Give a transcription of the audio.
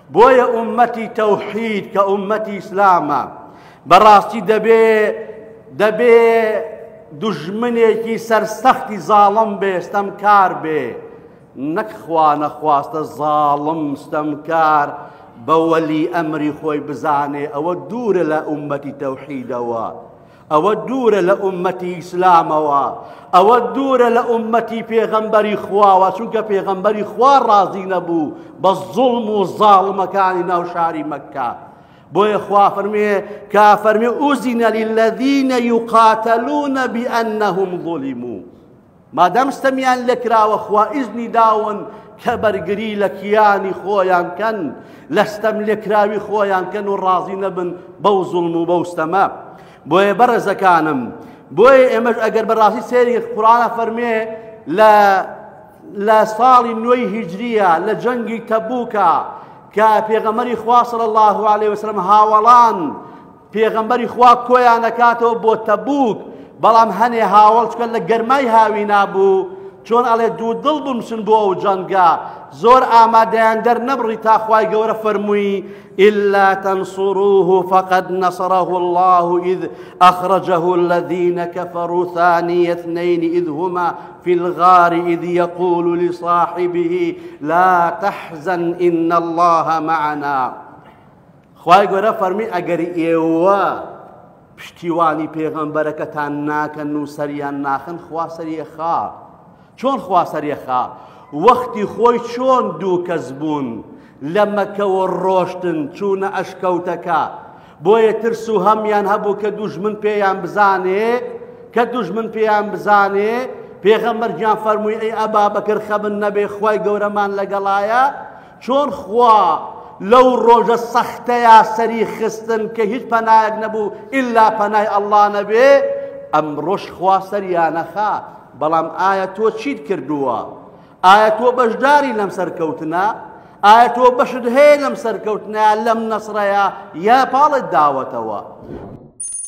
بۆیە ئومەتی تەوحید کە ئومەتی ئیسلامە بەڕاستی دەبێ دوژمنێکی سەرسەختی زاڵم بێ ستەمکار بێ نەک خوا نەخواستە زاڵم ستەمکار بە وەلی ئەمری خۆی بزانێ ئەوە دوورە لە ئومەتی تەوحیدەوە ئەوە دوورە لە ئومەتی ئیسلامەوە ئەوە دوورە لە ئومەتی پێغەمبەری خواوە چونکە پێغەمبەری خوا ڕازی نەبوو بە زوڵم و زاڵمەکانی ناو شاری مەککە بۆیە خوا فەرمێ ئوزینە للذینە یوقاتەلونە بئەنەهم ظولیموا مادام ستەمیان لێکراوە خوا ئیزنی داون کە بەرگری لە کیانی خۆیان کەن لە ستەم لێکراوی خۆیان کەن و ڕازی نەبن بەو زوڵم و بەو ستەمە بۆیە بەڕێزەکانم بۆیە ئێمەش ئەگەر بەڕاستی سێری قورئانە فەرمێ لە ساڵی نوێی هیجریە لە جەنگی تەبووکە کە پێغەمبەری خوا صلی الله علیه وسلم هاوڵان پێغەمبەری خوا کۆیان دەکاتەوە بۆ تەبووک بەڵام هەنێ هاوڵ چکە لە گەرمای هاوی نابوو چۆن ئەڵێ دوو دڵ بمسن بۆ ئەو جەنگە زۆر ئامادەیان دەرنەبڕی تا خوای گەورە فەرمووی إلا تنصروه فقد نصره الله إذ أخرجه الذين كفروا ثاني اثنين إذ هما في الغار إذ يقول لصاحبه لا تحزن إن الله معنا خوای گەورە فەرمی ئەگەر ئێوە پشتیوانی پێغەمبەرەکەتان ناکەن و سەریان ناخن خوا سەریەخا چۆن خوا سەریەخا وەختی خۆی چۆن دوو کەس بوون لە مەکەوە ڕۆشتن چوونە ئەشکەوتەکە بۆیە ترس و هەمیان هەبوو کە دوژمن پێیان بزانێ پێغەمبەر گیان فەرمووی ئەی ئەبا بەکر خەبن نەبێ خوای گەورەمان لەگەڵایە چۆن خوا لەو ڕۆژە سەختەیە سەری خستن کە هیچ پەنایەک نەبوو ئیلا پەنای ئەڵڵا نەبێ ئەمڕۆش خوا سەریانەخا بەڵام ئایا تۆ چیت کردووە ئایا تۆ بەشداری لەم سەرکەوتنە ئایا تۆ بەشت هەیە لەم سەرکەوتنە لەم نەسرەیە یا پاڵت داوەتەوە